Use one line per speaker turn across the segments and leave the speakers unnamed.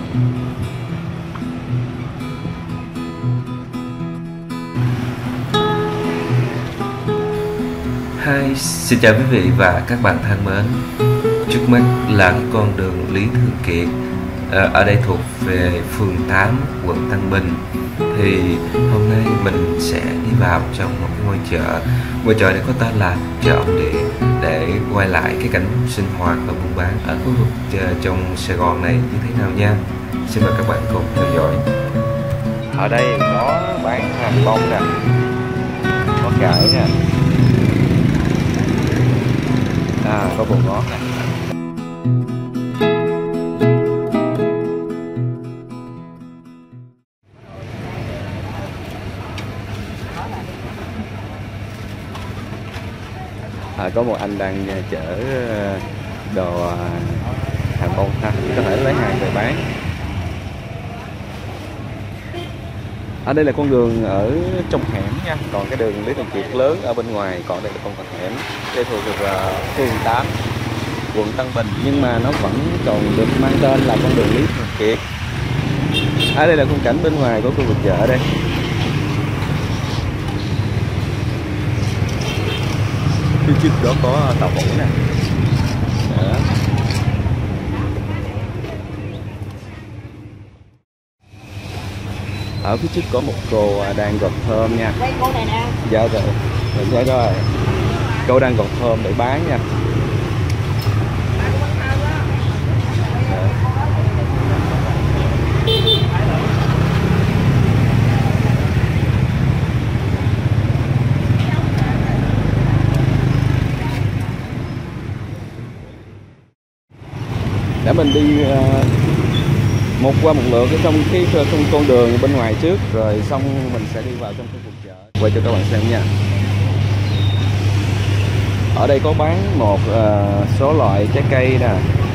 Hi, xin chào quý vị và các bạn thân mến. Trước mắt là cái con đường Lý Thường Kiệt, ở đây thuộc về phường 8, quận Tân Bình. Thì hôm nay mình sẽ đi vào trong một cái ngôi chợ. Ngôi chợ này có tên là chợ Ông Địa, để quay lại cái cảnh sinh hoạt và buôn bán ở khu vực trong Sài Gòn này như thế nào nha. Xin mời các bạn cùng theo dõi. Ở đây có bán hàng bông nè, có cải nè, có bột ngọt nè. Có một anh đang chở đồ hàng bông ha, có thể lấy hàng về bán. Ở đây là con đường ở trong hẻm nha, còn cái đường Lý Thường Kiệt lớn ở bên ngoài, còn đây là con hẻm. Đây thuộc về phường 8, quận Tân Bình, nhưng mà nó vẫn còn được mang tên là con đường Lý Thường Kiệt. Ở đây là khung cảnh bên ngoài của khu vực chợ đây. Phía trước đó có tàu hũ nè. Đó. Ở phía trước có một cô đang gọt thơm nha.
Đây cô này nè.
Dạ rồi. Dạ rồi. Cô đang gọt thơm để bán nha. Để mình đi một qua một lượt ở trong cái con đường bên ngoài trước, rồi xong mình sẽ đi vào trong khu vực chợ, quay cho các bạn xem nha. Ở đây có bán một số loại trái cây nè,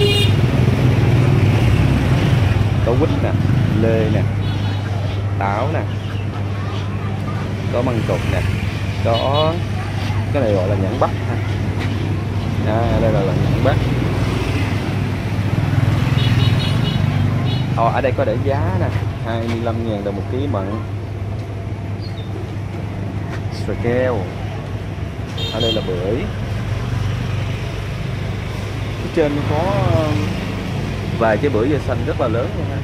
có quýt nè, lê nè, táo nè, có măng cụt nè, có cái này gọi là nhãn Bắc ha. Đây là nhãn Bắc. Ở đây có để giá nè, 25.000 đồng một ký mận. Xoài keo. Ở đây là bưởi. Phía trên có vài cái bưởi da xanh rất là lớn luôn ha.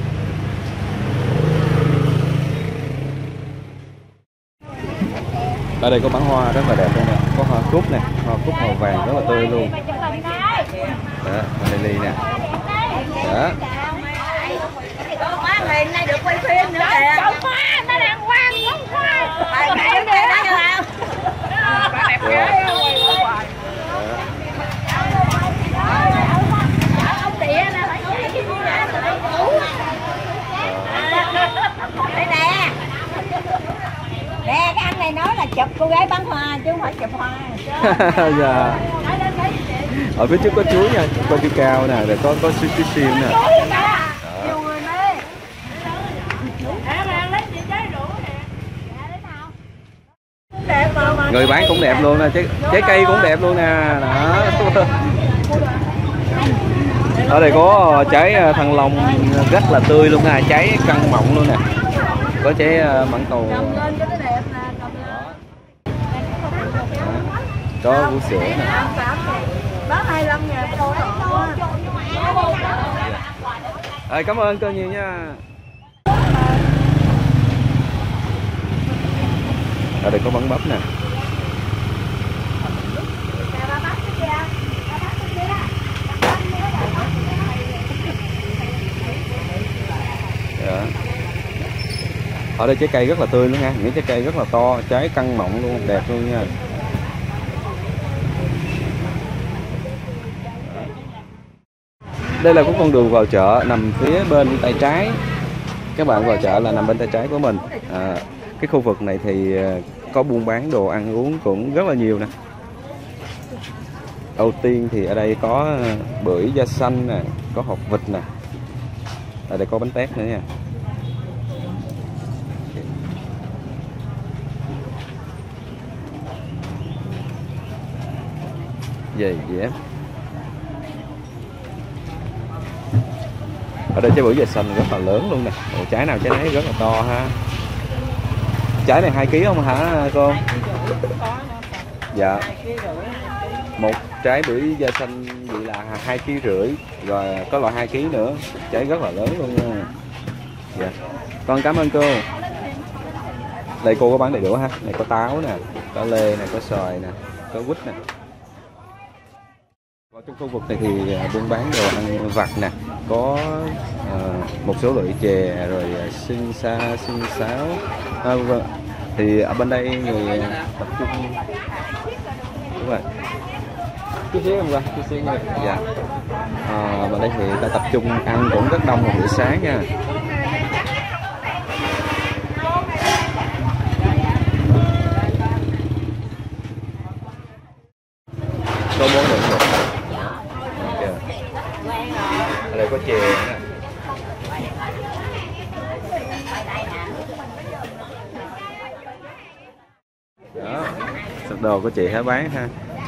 Ở đây có bán hoa rất là đẹp luôn nè, có hoa cúc nè, hoa cúc màu vàng rất là tươi luôn. Đó, lily nè. Đó.
Hiện nay được quay phim nữa kìa. Trồng hoa, nó đang quang ngón hoa. Bài này đứng đây đó không? Bà đẹp gái. Ông Địa nè, phải chạy cái gì ra từ đây đủ. Đây nè. Nè, cái anh này nói là chụp cô gái bán hoa chứ không phải chụp hoa.
Dạ. Ở phía trước có chuối nha, có chuối cao nè, rồi có chuối xiêm nè. Người bán cũng đẹp luôn nè, trái cây cũng đẹp luôn nè. Đó. Ở đây có trái thanh long rất là tươi luôn nè, trái căng mọng luôn nè. Có trái mãng cầu. Có vú sữa nè.
Bán 25.000 đồ
đó. Cảm ơn cô nhiều nha. Ở đây có bánh bắp nè. Đó. Ở đây trái cây rất là tươi luôn nha, những trái cây rất là to, trái căng mọng luôn, đẹp luôn nha. Đây là con đường vào chợ nằm phía bên tay trái. Các bạn vào chợ là nằm bên tay trái của mình. Cái khu vực này thì có buôn bán đồ ăn uống cũng rất là nhiều nè. Đầu tiên thì ở đây có bưởi da xanh nè, có hột vịt nè. Ở đây có bánh tét nữa nha. Giày dép. Ở đây trái bưởi da xanh rất là lớn luôn nè. Trái nào trái nấy rất là to ha. Trái này 2 kg không hả cô? Dạ. Một trái bưởi da xanh vậy là 2,5 kg, rồi có loại 2 kg nữa. Trái rất là lớn luôn nha. Dạ. Con cảm ơn cô. Đây cô có bán đầy đủ ha. Này có táo nè, có lê nè, có xoài nè, có quýt nè. Ở trong khu vực này thì buôn bán đồ ăn vặt nè, có một số loại chè rồi sinh sáo. Thì ở bên đây người tập trung, đúng rồi, chút xíu không qua, chút xíu nha. Dạ. Bên đây thì ta tập trung ăn cũng rất đông vào buổi sáng nha. Có món nữa không? Dạ. Ở đây có chè nè. Đó, sập đồ của chị hả bán ha.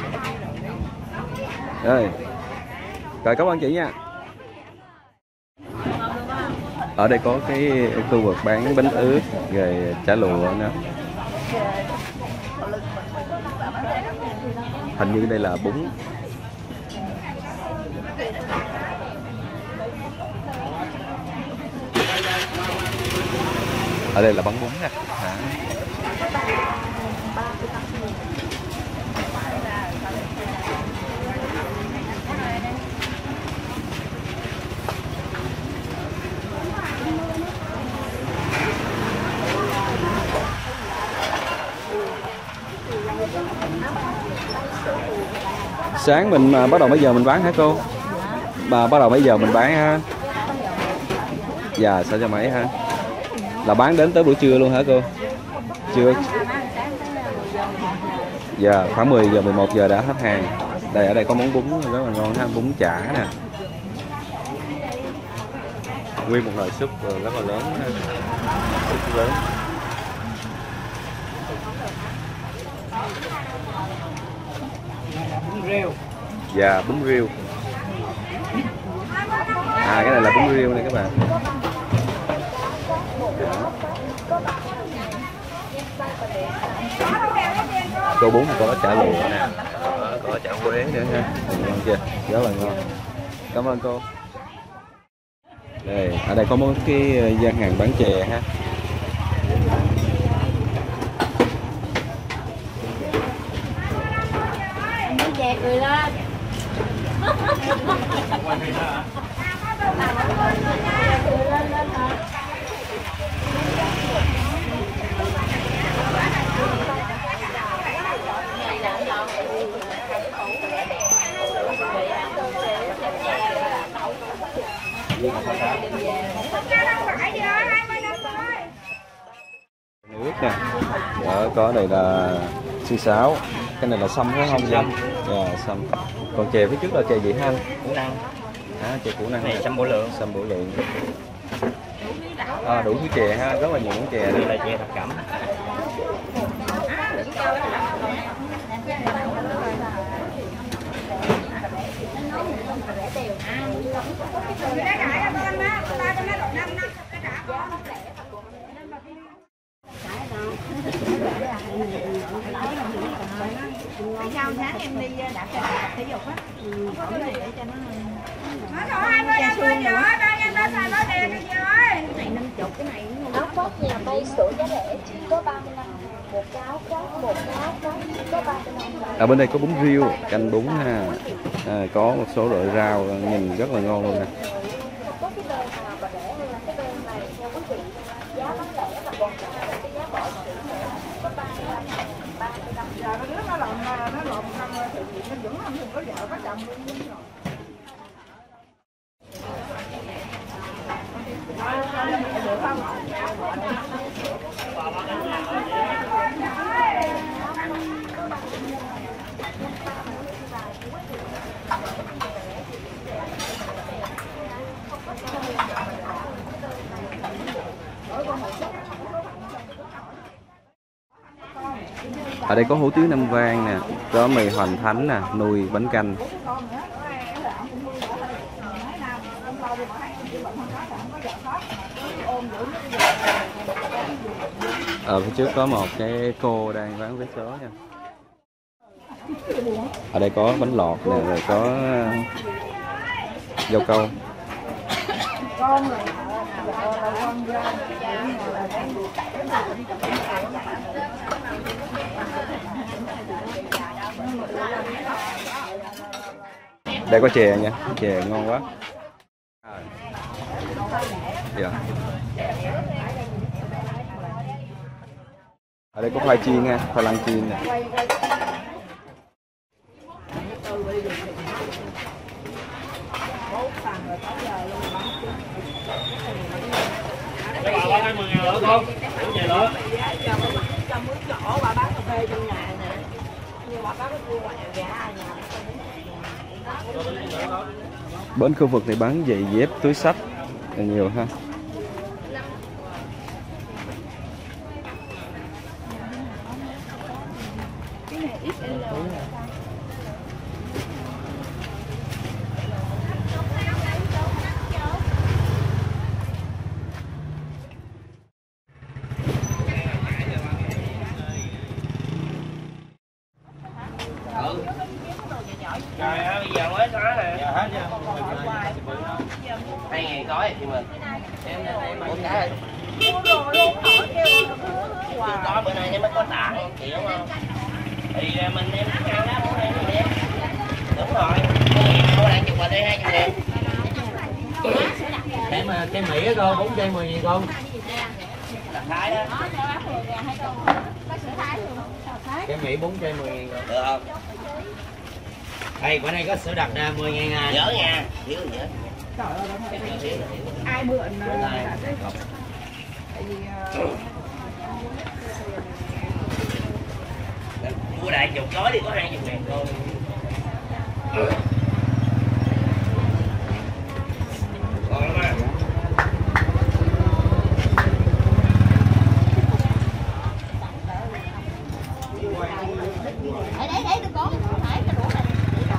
Rồi cảm ơn chị nha. Ở đây có cái khu vực bán bánh ướt rồi chả lụa nữa. Hình như đây là bún. Ở đây là bánh bún nè. Sáng mình bắt đầu mấy giờ mình bán hả cô? Bà bắt đầu mấy giờ mình bán ha? Dạ 6 giờ mấy ha? Là bán đến tới buổi trưa luôn hả cô? Chưa. Dạ khoảng 10 giờ 11 giờ đã hết hàng. Đây ở đây có món bún rất là ngon ha, bún chả nè. Nguyên một nồi súp rất là lớn, súp lớn. Dạ bún riêu. Cái này là bún riêu này các bạn. Tô bún có chả lụa nè, có chả quế nữa ha. Ngon chưa? Rất là ngon. Cảm ơn cô. Đây, ở đây có một cái gian hàng bán chè ha.
Chè cười lên.
Nước nè. Đó, có đây là xương sáo, cái này là sâm phải không? Sâm. Dạ sâm. Còn chè phía trước là chè gì ha?
Củ năng.
Chè củ năng
này sâm bổ lượng.
Sâm bổ lượng. Đủ thứ chè ha, rất là nhiều món chè.
Đây là chè thập cẩm.
Sau tháng em đi đạp thể dục á, có cái này để cho nó 20 rồi, ba em đã xài bao tiền rồi. Cái này 50, cái này
áo khoác nhà may sữa giá rẻ chỉ có 35 một cái áo khoác, một cái áo khoác chỉ có 35.
Ở bên đây có bún riêu, canh bún ha. Có một số loại rau nhìn rất là ngon luôn nè.
Có cái đơn nào mà rẻ hơn là cái đơn này theo quý vị, giá bán lẻ và còn cả là cái giá bỏ sữa có 35.
giờ cái đứa nó lộn năm thì nó vẫn không có vợ có chồng luôn rồi.
Ở đây có hủ tiếu Nam Vang nè, có mì Hoành Thánh nè, nùi bánh canh.
Ở phía trước có một cái cô đang bán vé số nha. Ở đây có bánh lọt nè, rồi có dâu câu. Đây có chè nha, chè ngon quá. Dạ. Ở đây có khoai chiên nha, khoai lang chiên nè. Bên khu vực này bán giày dép, túi xách là nhiều ha.
Trời ơi, bây giờ mới có nè. Giờ hết chưa? 2.000 gói chị mình. Em mua cái rồi. Mua rồi luôn hỏi kêu có bữa nay em mới có tặng chị đúng không? Thì mình em ăn đó bữa nay mình em. Đúng rồi. Mua lại chục vào đây 20.000. Cái Mỹ á cô, 4 chai 10.000 con. Là Thái đó. Cái Mỹ 4 chai 10.000 con. Được không? Đây, bữa nay có sữa đặc 10.000 à. Nhớ nha, thiếu gì hết.
Trời ơi, ai mượn tại vì
mua đại chục gói thì có 20.000 thôi. Còn lắm à.
Đấy đừng có phải cái đũa này.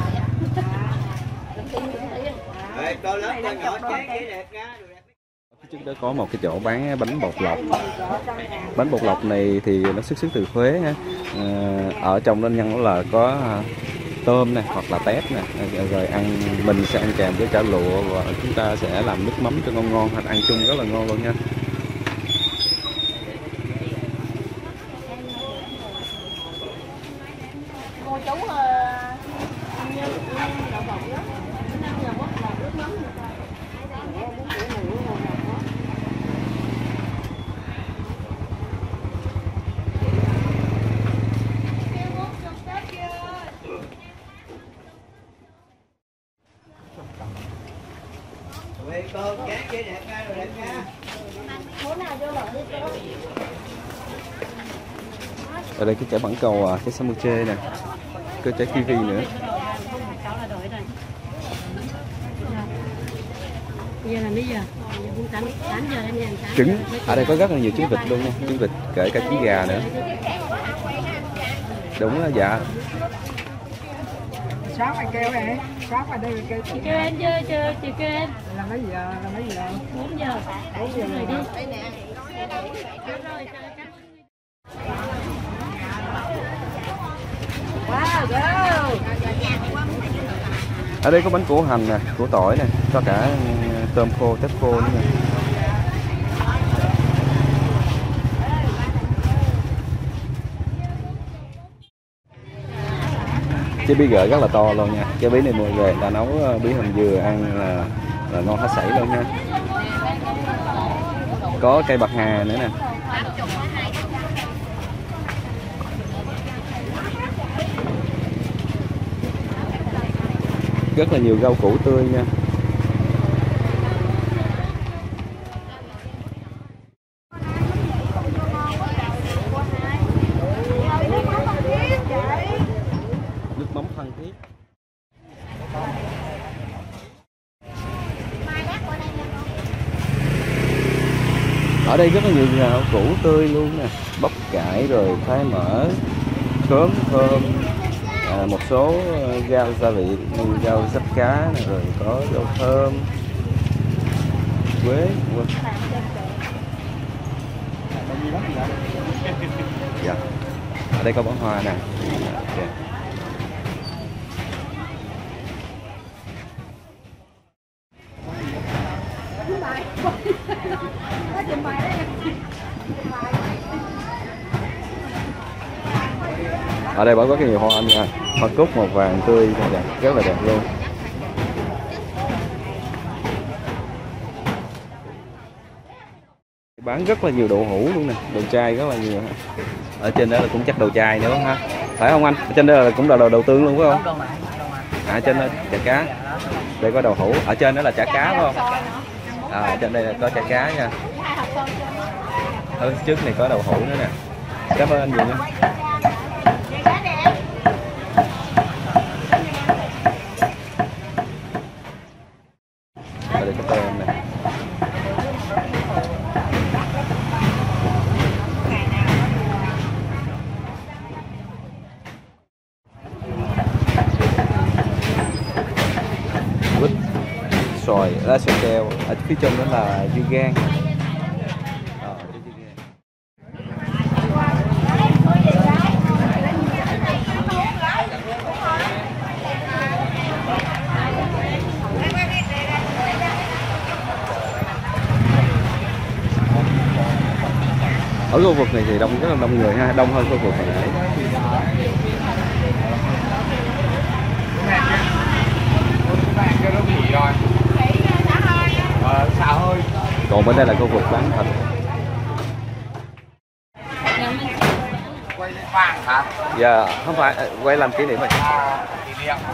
Cô lớn cô nhỏ chế cái đẹp ra.
Phía trước đó có một cái chỗ bán bánh bột lọc. Bánh bột lọc này thì nó xuất xứ từ Huế ha. Ở trong đó nhân là có tôm nè hoặc là tép nè, rồi mình sẽ ăn kèm với chả lụa và chúng ta sẽ làm nước mắm cho ngon hoặc ăn chung rất là ngon luôn nha.
Cô chú
Cô chế cái đẹp ra rồi đẹp nha.
Ở đây cái chả bảng cầu, cái samuche nè, có trái kiwi nữa.
Giờ là mấy giờ? 8 giờ em nhà
Trứng, ở đây có rất là nhiều trứng vịt luôn nha, trứng vịt kể cả trứng gà nữa. Đúng đó, dạ.
Sáng mày kêu này, sáng mày đây kêu chị.
Kêu em chưa, chị kêu em.
Là mấy giờ?
4 giờ. 4 giờ rồi đi.
Wow, go.
Ở đây có bánh củ hành nè, củ tỏi nè, có cả tôm khô, tép khô nữa nè. Cái bí gợi rất là to luôn nha. Cái bí này mua về người ta nấu bí hầm dừa ăn là ngon hết sảy luôn nha. Có cây bạc hà nữa nè. Rất là nhiều rau củ tươi nha. Nước mắm Phan Thiết. Ở đây rất là nhiều rau củ tươi luôn nè, bắp cải rồi thái mỡ, khóm thơm, một số rau gia vị như rau diếp cá này, rồi có rau thơm, quế. Dạ. Ở đây có bó hoa nè. Dạ. Ở đây có rất nhiều hoa anh nha, hoa cúc màu vàng tươi đẹp, rất là đẹp luôn. Bán rất là nhiều đồ hũ luôn nè, đồ chai rất là nhiều. Ở trên đó là cũng chắc đồ chai nữa ha, phải không anh? Ở trên đó là cũng là đồ tương luôn phải không? À, trên đó chả cá, đây có đồ hũ, ở trên đó là chả cá phải không? À, ở trên đây là có chả cá nha. Ở trước này có đồ hũ nữa nè. Cảm ơn anh nhiều nha. Ở đây có tem nè. Quýt, xoài, lá xoài keo. Ở phía trong đó là dưa gan. Ở khu vực này thì rất là đông người ha, đông hơn khu vực hồi nãy. Còn bên đây là khu vực bán thịt.
Quay lên vàng hả?
Dạ, không phải quay làm kỷ niệm rồi.
Kỷ niệm.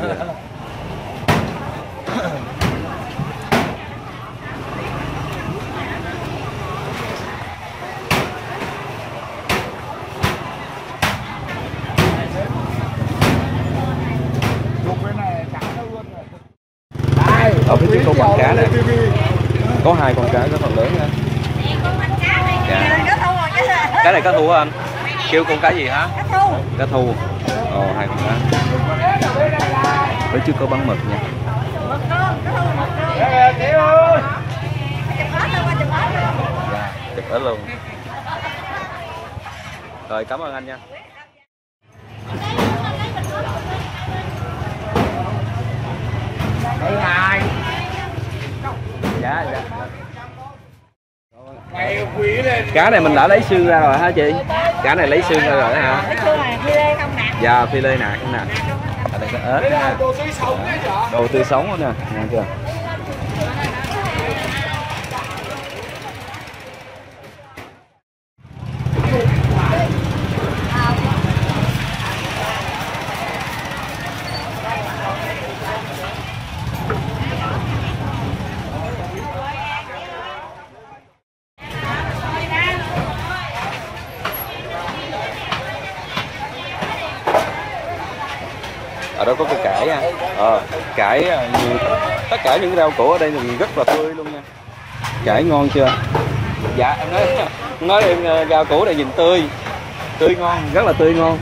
Ở phía trước có con cá nè, có 2 con cá rất là lớn nha. Dạ. Cái này cá thu hả anh? Kêu con cá gì hả? Cá thu. Ồ, 2 con cá. Phía trước có bán mực nha. Chụp hết luôn. Rồi, cảm ơn anh nha. Dạ, dạ. Cá này mình đã lấy xương ra rồi hả chị? Cá này lấy xương ra rồi hả?
Lấy xương này phi lê không nè.
Dạ, phi lê nạc không nè. Ở đây có ớt nè. Đồ tươi sống nữa nè, nghe chưa? Ở đó có củ cải nha. Cải nhiều, tất cả những rau củ ở đây thì rất là tươi luôn nha. Cải ngon chưa? Dạ em nói em rau củ này nhìn tươi ngon, rất là tươi ngon.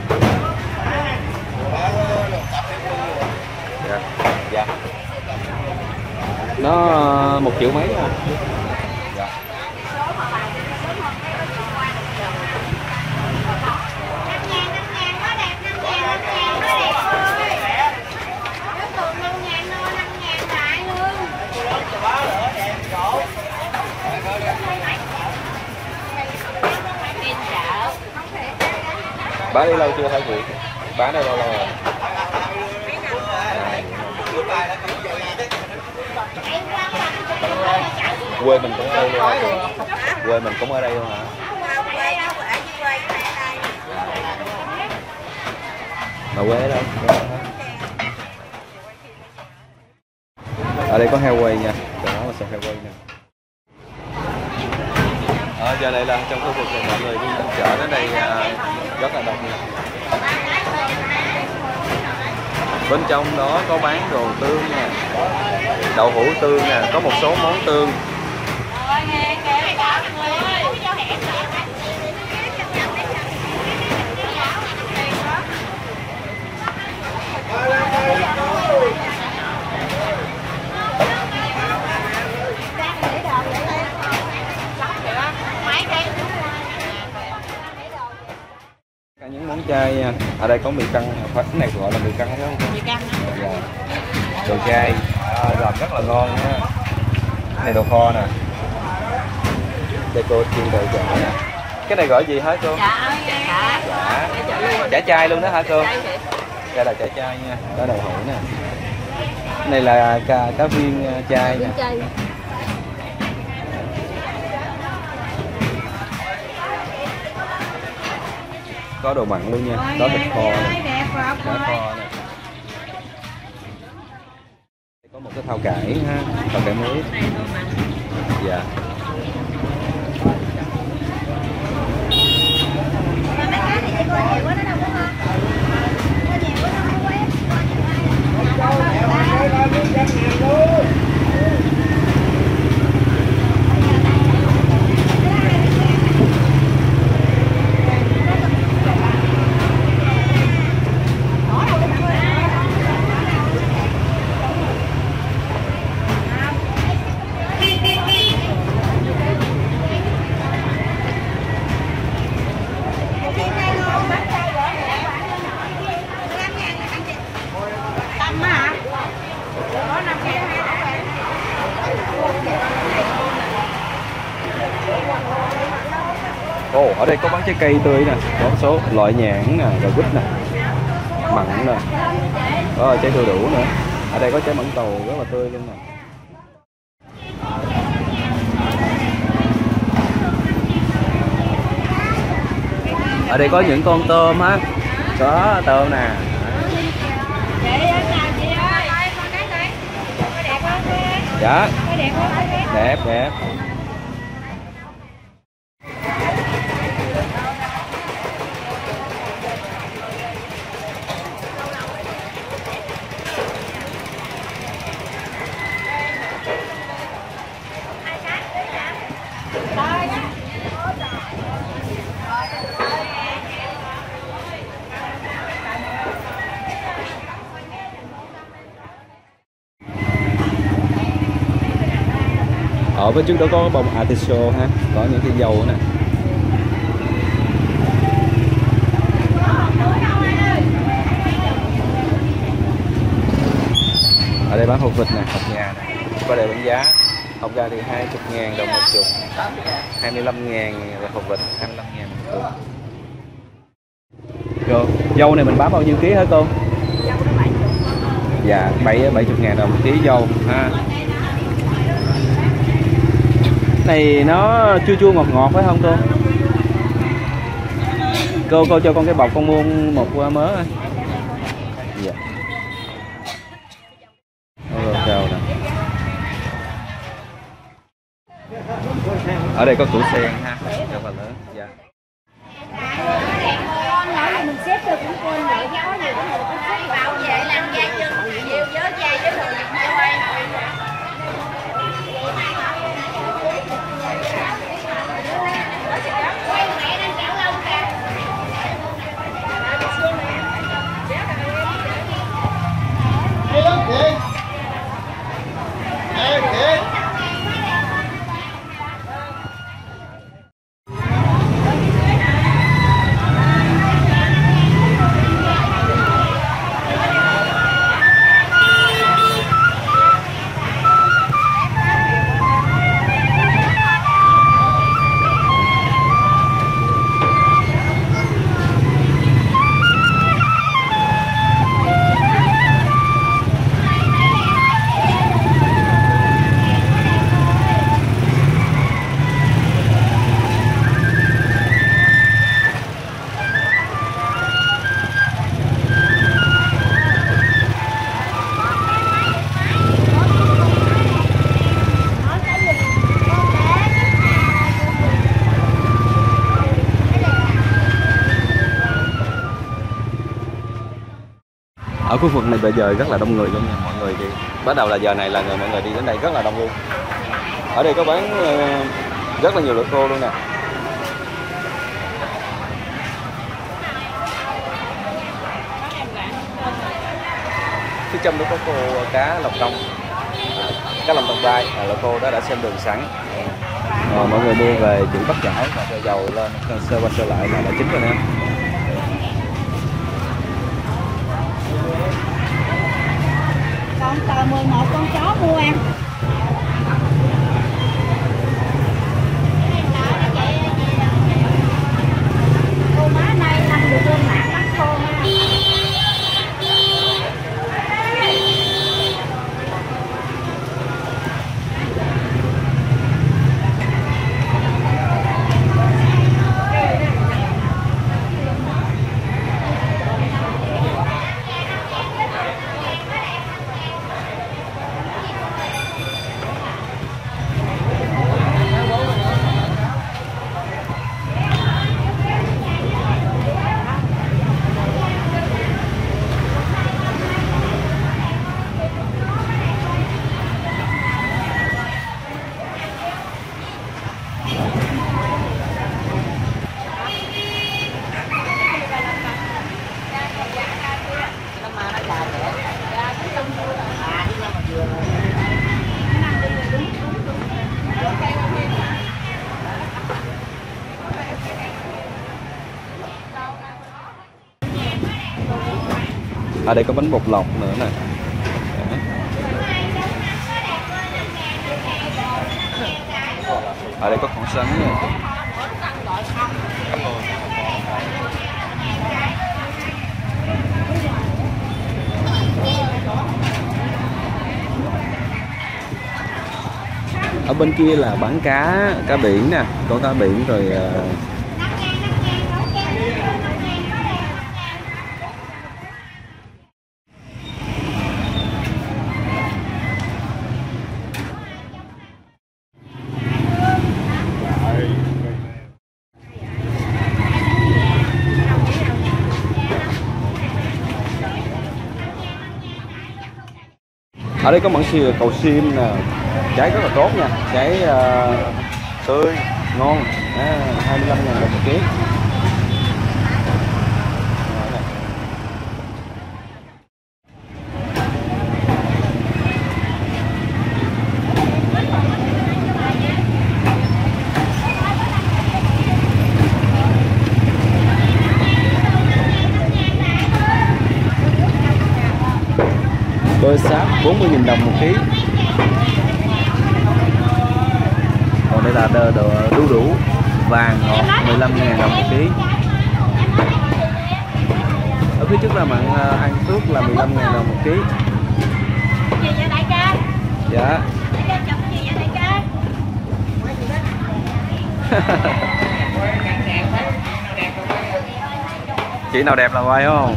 Dạ. Dạ. Nó 1 triệu mấy nha. Dạ. Bán đi lâu chưa hả chị? Bán đây lâu rồi. Quê mình cũng ở đây luôn hả chị? Quê mình cũng ở đây luôn hả? Mà quê ở đâu? Ở đây có heo quay nha, đó là sân heo quay nè. Giờ này là trong khu vực này mọi người đi chợ đến đây rất là đông nha. Bên trong đó có bán đồ tương nha, đậu hũ tương nè, có một số món tương. chay nha. Ở đây có mì căng, cái này gọi là mì căng phải không?
Mì căng á.
Dạ. Đồ chay làm rất là ngon nha. Này đồ kho nè. Đây cô chiên đồ chả nè. Cái này gọi gì hả cô?
Chả.
Chả chay luôn đó hả cô? Đây là chả chay nha. Đó đậu hũ nè. Cái này là cá viên chay nè. Có đồ mặn luôn nha. Đó thịt kho nè. Cá kho nè. Có một cái thau cải ha, thau cải muối. Dạ. Ồ, ở đây có bán trái cây tươi nè, có số loại nhãn nè, rồi quýt nè, mặn nè, có trái đu đủ nữa. Ở đây có trái mận tàu rất là tươi luôn nè. Ở đây có những con tôm á, có tôm nè. Dạ, đẹp đẹp. Ở bên trước đó có bông artichoke ha, có những cái dâu nè. Ở đây bán hột vịt nè, hột gà nè. Có đây bán giá. Hột gà thì 20.000 đồng một chục, 25.000 là hột vịt, 25.000 một chục. Cô, dâu này mình bán bao nhiêu ký hả cô? Dạ, 70.000 đồng một ký dâu ha. Này nó chua chua ngọt ngọt phải không cô? Cô cho con cái bọc, con mua một mớ. Dạ. Chào nè. Ở đây có củ sen ha, rất là lớn. Dạ.
Mình xếp được cũng quên vậy chứ có nhiều cái người cũng xếp vào về làm da chân nhiều với da với người dùng cho ai.
Ở khu vực này bây giờ rất là đông người luôn nha, mọi người đi. Bắt đầu là giờ này là mọi người đi đến đây rất là đông luôn. Ở đây có bán rất là nhiều loại khô luôn nè. Phía trong đó có khô cá lồng tông, cá lồng tông vai, loại khô đó đã xem đường sẵn. Mọi người mua về chỉ bắt chảo và cho dầu lên sơ qua sơ lại là đã chín rồi nè.
Còn tờ 11 con chó mua em. Cô má nay năm được lên mạng bắt khô ha.
Ở đây có bánh bột lọc nữa nè. Ở đây có con sắn nha. Ở bên kia là bán cá biển nè, có cá biển rồi. Ở đây có mận cầu sim nè, trái rất là tốt nha, trái tươi, ngon, 25.000 đồng một ký. Bơ sáp 40.000 đồng một ký. Còn đây là đu đủ vàng ngọt 15.000 đồng một ký. Ở phía trước là mận An Phước là 15.000 đồng một ký.
Gì vậy đại ca?
Dạ.
Chụp gì vậy đại ca?
Chị nào đẹp là quay không?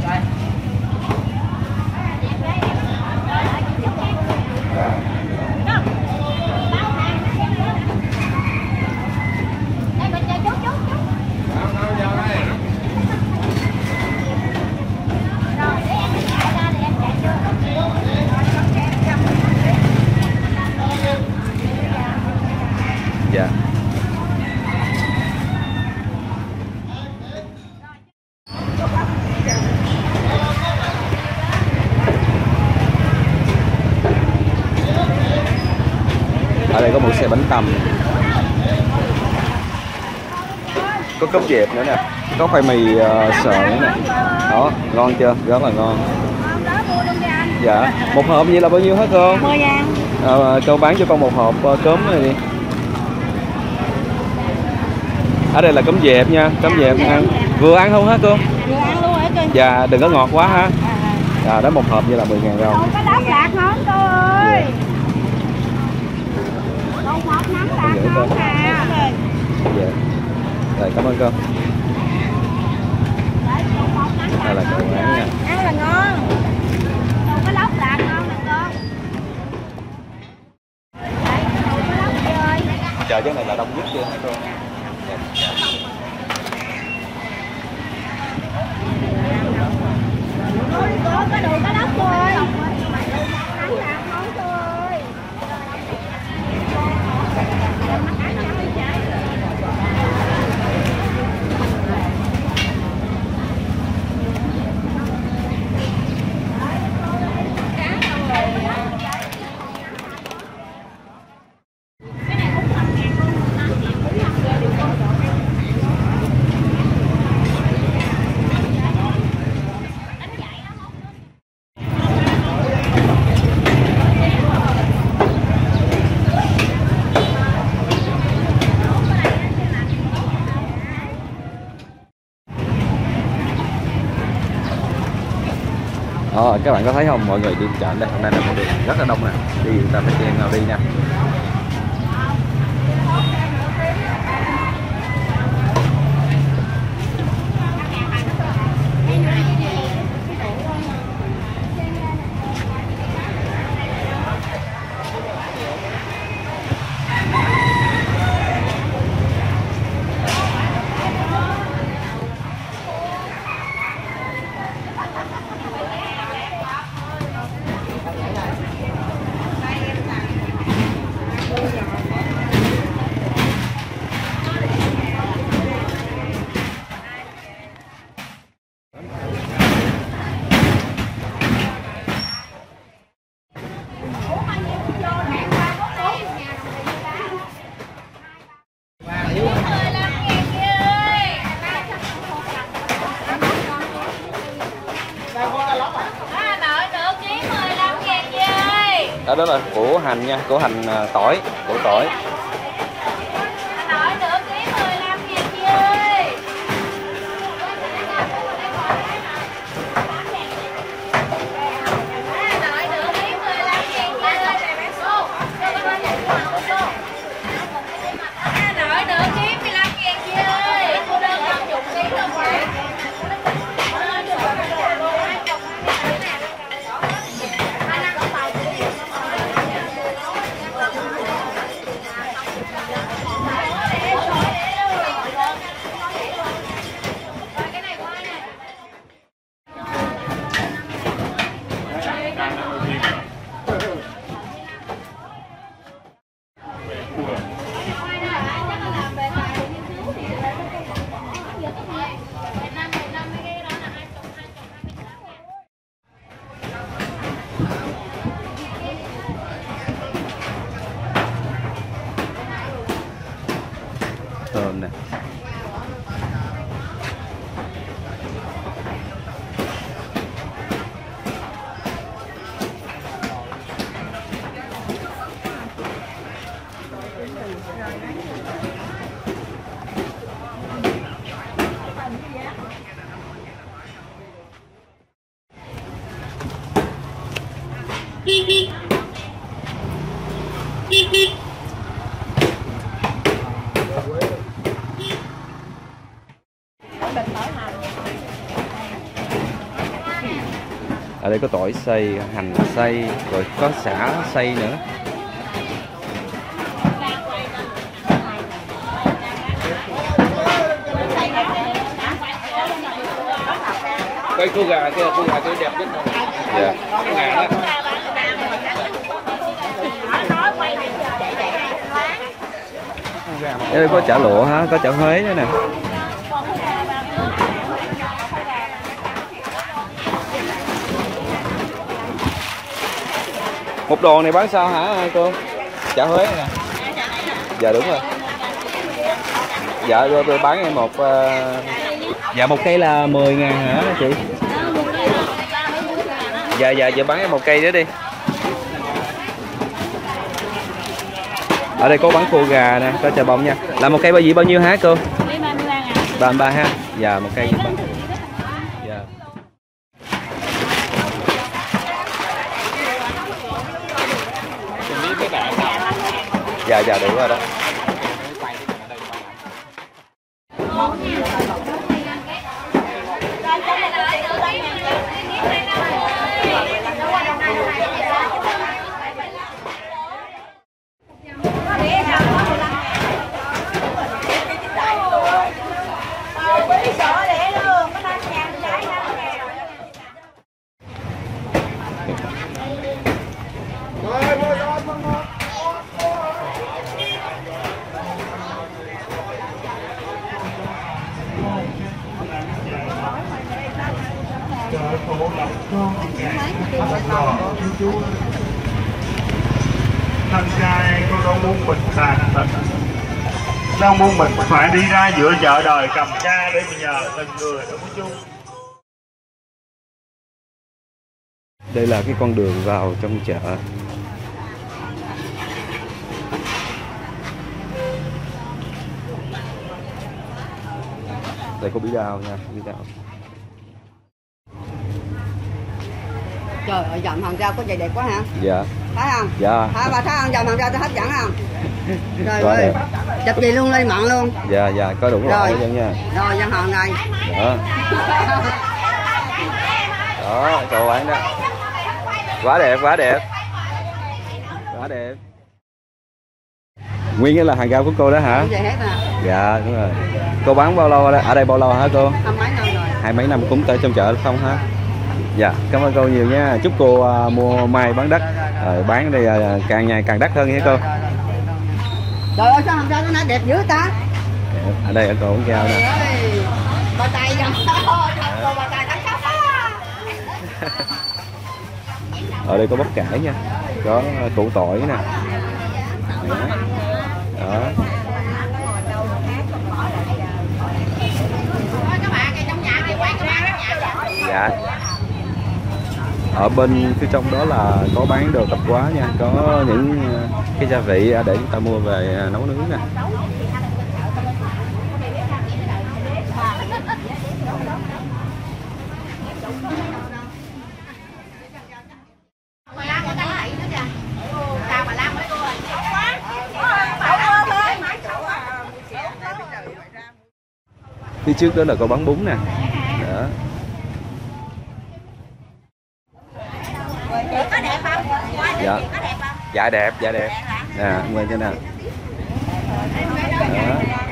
Dạ. Ở đây có một xe bánh tằm, có cốm dẹp nữa nè, có khoai mì sợi nữa nè. Đó, ngon chưa? Rất là ngon. Dạ. Một hộp vậy là bao nhiêu hết cô? 10.000. Cô bán cho con một hộp cốm này đi. Ở đây là cốm dẹp nha, cốm dẹp ăn. Vừa ăn không hả cô?
Vừa ăn luôn hả cô?
Dạ, đừng có ngọt quá ha. Dạ, đó một hộp vậy là 10.000 đồng.
Không có đóng lạc ngon cô ơi. Một hộp nóng lạc ngon à.
Dạ. Rồi, cảm ơn cô. Đây là cô bán nha.
Ăn là ngon. Không có lóc lạc ngon nè con.
Chợ chỗ này là đông nhất chưa hả cô?
Có đồ có lóc cô ơi. Ăn lạc ngon cô ơi.
Các bạn có thấy không, mọi người đi chợ đây hôm nay là con đường rất là đông nè, đi người ta phải chen nhau đi nha. Đó là củ hành nha, củ hành tỏi, củ tỏi. Thơm nè. Ở đây có tỏi xay, hành xay, rồi có sả xay nữa.
Quay cô gà kia đẹp nhất.
Dạ.
Con gà đó.
Ở đây có chả lụa ha, có chả Huế nữa nè. Một đồ này bán sao hả cô? Chả Huế nè. Dạ đúng rồi. Dạ tôi bán em một dạ một cây là 10.000 hả chị? Dạ giờ bán em một cây nữa đi. Ở đây có bán khô gà nè, có chà bông nha. Là một cây bao nhiêu hả cô? 33 ha. Dạ một cây 33. Dạ. Dạ đủ rồi đó.
Thân trai con đâu muốn mình tàn tật, đâu muốn mình phải đi ra giữa chợ đời cầm ca để mà nhờ từng người đâu có chung.
Đây là cái con đường vào trong chợ. Đây có bí đao nha, bí đao.
Trời ơi, dầm hàng rau có vậy đẹp quá hả?
Dạ.
Thấy không?
Dạ.
Bà thấy không, dầm hàng rau tôi hấp dẫn không? Trời
Quá
ơi,
đẹp.
chụp gì luôn lên mặn luôn.
Dạ, dạ, có đủ loại
Rồi.
luôn nha.
Rồi, dân hòn này.
Đó. Đó, cậu bán đó. Quá đẹp, quá đẹp. Quá đẹp. Nguyên cái là hàng rau của cô đó hả?
Không vậy hết à?
Dạ, đúng rồi. Cô bán bao lâu ở đây bao lâu hả cô?
Không mấy năm rồi.
20 mấy năm cũng tới trong chợ không hả? Dạ, cảm ơn cô nhiều nha. Chúc cô mua mai bán đắt, bán đây càng ngày càng đắt hơn nha cô.
Trời ơi, sao hàng rau nó đẹp dữ ta?
Ở đây ở cô cũng cao nè.
Bà tay dầm. Cô bà tay đánh khóc á.
Ở đây có bắp cải nha, có củ tỏi nè. Đó. Dạ. Ở bên phía trong đó là có bán đồ tạp hóa nha, có những cái gia vị để chúng ta mua về nấu nướng nè. Phía trước đó là có bán bún nè. Đó.
Có đẹp không?
Dạ.
Có đẹp không?
Dạ đẹp, dạ đẹp. Nè, mời cho nè. Đó.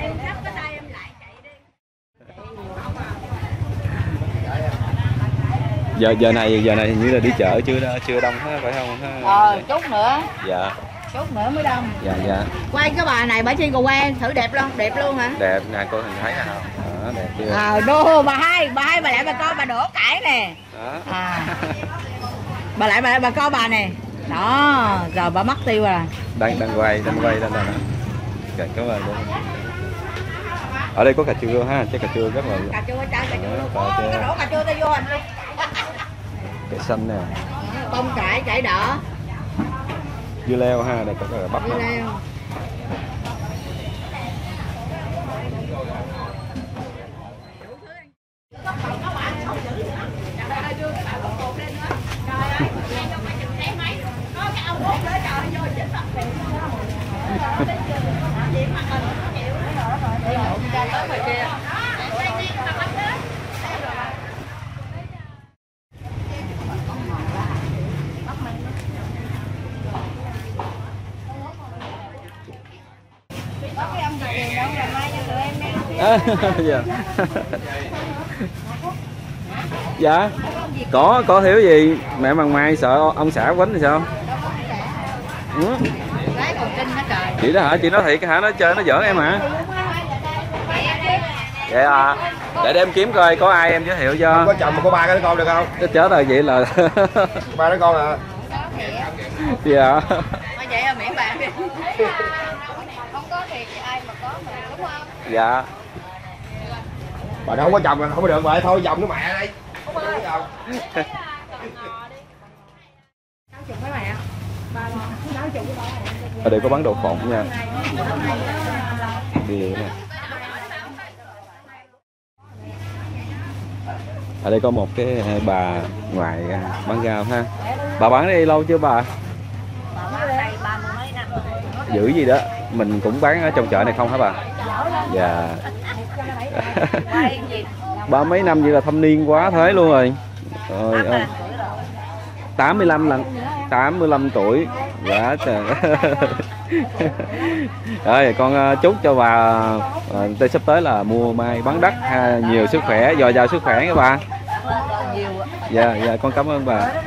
Giờ này hình như là đi chợ chưa đông hết phải không ha?
Chút nữa.
Dạ.
Chút nữa mới đông.
Dạ dạ.
Quay cái bà này bà chi còn quen thử đẹp luôn hả?
Đẹp nè, cô hình thấy nè không? Đó, đẹp chưa?
Đô bà hai bà lại bà coi bà đổ cải nè.
Đó.
Bà lại bà coi bà nè. Đó, rồi bà mất tiêu rồi.
Đang quay lên rồi nè. Cảm ơn luôn. Ở đây có cà chua ha, trái cà chua rất là.
Cà chua trái cà chua luôn.
Cà chua.
Cái đổ cà chua ta vô hình luôn.
Cải xanh nè.
Bông cải đỏ.
Dưa leo ha, đây có cái bắp.
Dưa leo.
Dạ. Dạ. Có thiếu gì mẹ bằng mai sợ ông xã quýnh thì sao? Ừ. Chị đó hả? Chị nói thiệt hả? Nó chơi nó giỡn em hả? Vậy à. Để em kiếm coi có ai em giới thiệu cho.
Không có chồng mà có ba cái đứa con được không?
Chết rồi vậy là
Ba đứa con à?
Dạ.
Vậy là miễn bạn đi.
Không có thì ai mà có mà, đúng không?
Dạ.
Bà nó không có chồng là không có được vậy thôi, chồng nó mẹ đây. Không có chồng.
Ở đây có bán đậu phộng nha. Đi nè. Ở đây có một cái bà ngoại bán rau ha. Bà bán đây lâu chưa bà? Dữ gì đó. Mình cũng bán ở trong chợ này không hả bà? Dạ. Ba mấy năm vậy là thâm niên quá thế luôn rồi. Trời ơi. 85 tuổi. Dạ trời. Rồi con chúc cho bà sắp tới là mua mai bán đắt ha, nhiều sức khỏe, dồi dào sức khỏe các bà. Dạ dạ con cảm ơn bà.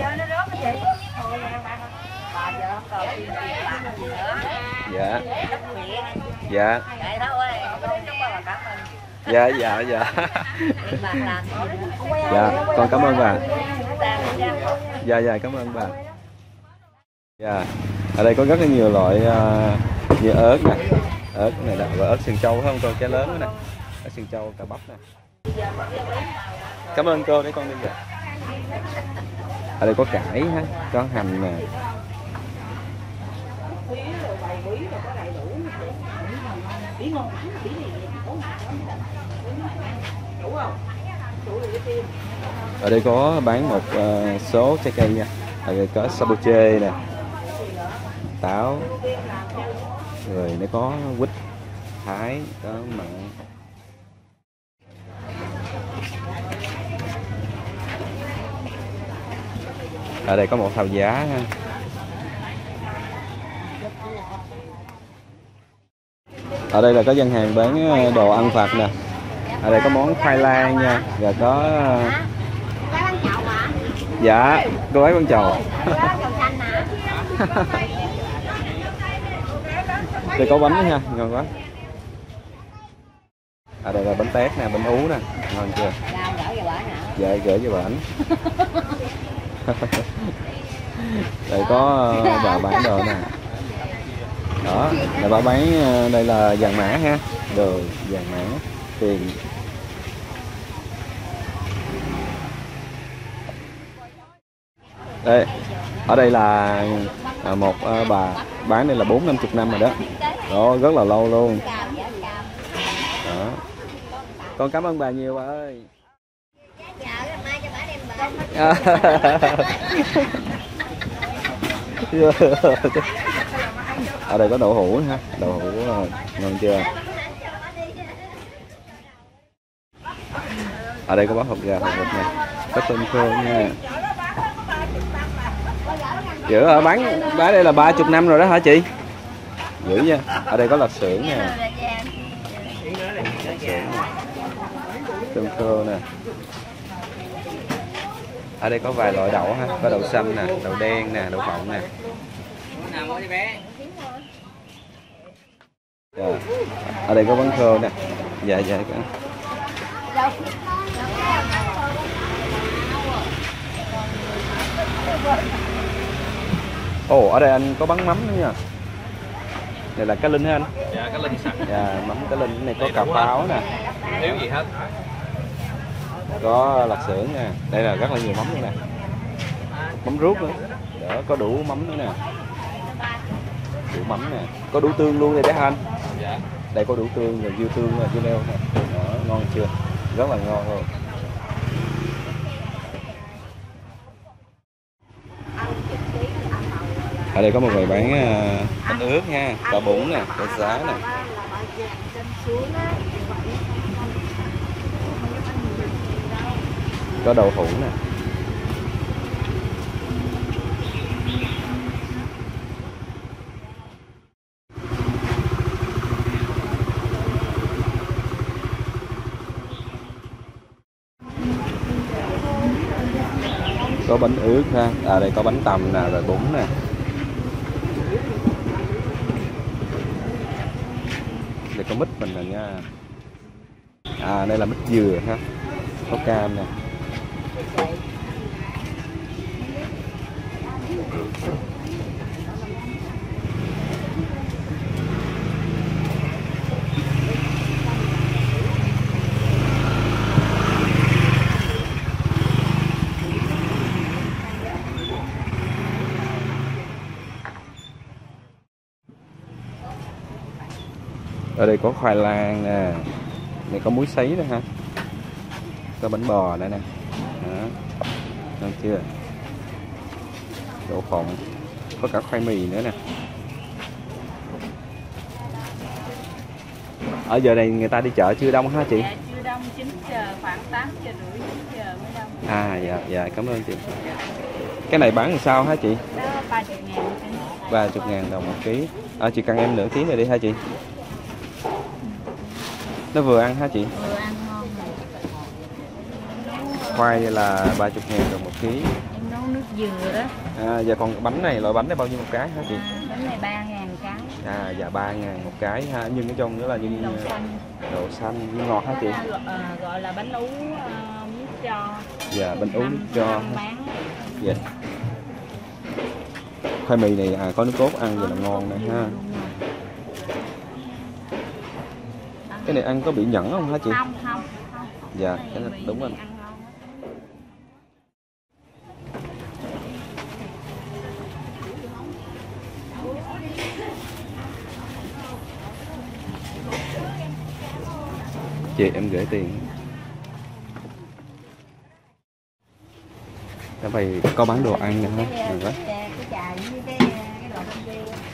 Dạ. Dạ. Dạ dạ dạ. Dạ con cảm ơn bà. Dạ dạ cảm ơn bà. Dạ. Ở đây có rất là nhiều loại như ớt nè, ớt này là ớt sườn trâu không con, trái lớn đó nè, ớt sườn trâu, cà bắp nè. Cảm ơn cô, để con đi về. Ở đây có cải ha, có hành nè. Ở đây có bán một số trái cây nha. Ở đây có saboche nè, táo, rồi nó có quýt Thái, có mận. Ở đây có một thau giá ha. Ở đây là có dân hàng bán đồ ăn vặt nè. Ở đây có món khoai lang nha, và có dạ cô ấy bán chầu. Đây có bánh nha, ngon quá. Ở đây là bánh tét nè, bánh ú nè, ngon chưa? Dạ gửi cho bạn. Đây có bà bán đồ nè. Đó, là bà bán đây là vàng mã ha, đồ vàng mã, tiền. Đây, ở đây là một bà bán đây là 40-50 năm rồi đó. Đó, rất là lâu luôn. Đó. Con cảm ơn bà nhiều bà ơi. Ở đây có đậu hũ ha, đậu hũ ngon chưa? Ở đây có bát hột gà, hột vịt này, có tôm khô nha. Dữ ở bán đây là 30 năm rồi đó hả chị? Dữ nha. Ở đây có lạp xưởng nè, tôm khô nè. Ở đây có vài loại đậu ha, có đậu xanh nè, đậu đen nè, đậu phộng nè. Rồi. Ở đây có bánh khô nè. Dạ dạ. Ồ, ở đây anh có bán mắm nữa nha. Này là cá linh hả anh?
Dạ, cá linh sẵn.
Dạ, mắm cá linh. Cái này có cà pháo nè.
Thiếu gì hết.
Có lạp xưởng nè. Đây là rất là nhiều mắm nữa nè. Mắm ruốc nữa. Đó, có đủ mắm nữa nè. Đủ mắm nè. Có đủ tương luôn đây đấy hả anh?
Dạ.
Đây có đủ tương, rồi dưa tương, rồi dưa leo nè. Đó, ngon chưa? Rất là ngon luôn. Ở đây có một người bán bánh ướt nha, có bún nè, có giá nè. Có đậu hũ nè. Có bánh ướt ha, đây có bánh tằm nè, rồi bún nè. Đây có mít mình nè nha. Đây là mít dừa ha. Có cam nè. Ở đây có khoai lang nè. Này có muối sấy nữa ha. Có bánh bò nữa nè. Đó. Được chưa? Đậu phộng. Có cả khoai mì nữa nè. Ở giờ này người ta đi chợ chưa đông hả chị?
Dạ, chưa đông, 9 giờ, khoảng 8 giờ rưỡi, 9 giờ mới đông.
Dạ, dạ, cảm ơn chị. Cái này bán làm sao hả chị?
Đó, 30.000 một ký.
30.000 đồng một ký. Chị cần em nửa ký này đi hả chị? Nó vừa ăn hả chị?
Vừa ăn ngon rồi.
Khoai là 30.000 đồng một ký.
Em nấu nước dừa đó.
Dạ còn bánh này, loại bánh này bao nhiêu một cái hả chị?
Bánh này 3.000 cái.
Dạ 3.000 một cái ha. Nhưng ở trong nữa là nhưng đậu xanh, nhưng ngọt hả chị?
Gọi là bánh ú nước cho.
Dạ, bánh ú nước cho.
Bán.
Dạ. Khoai mì này có nước cốt ăn vậy là ngon này ha. Cái này ăn có bị nhẫn không hả chị?
Không.
Dạ, cái này đúng rồi. Chị em gửi tiền. Cái này có bán đồ ăn nữa.
cái chài với cái đồ bên kia.